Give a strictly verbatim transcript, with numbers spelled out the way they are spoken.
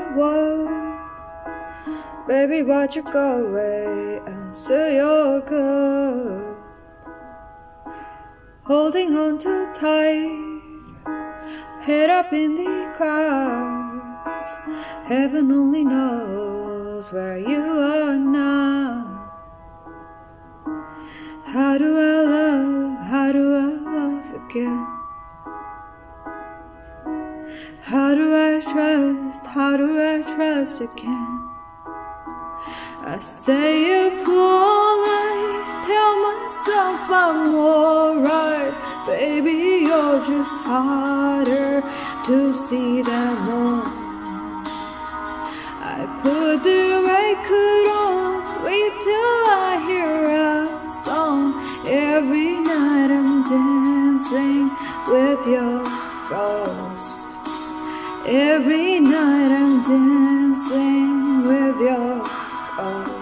world. Baby, why'd you go away? I'm still your girl. Holding on too tight, head up in the clouds. Heaven only knows where you are now. How do I love, how do I love again? How do I trust, how do I trust again? I stay up all night, tell myself I'm alright. Baby, you're just harder to see than more. I put the record on, wait till I hear a song. Every night I'm dancing with your ghost. Every night I'm dancing with your ghost.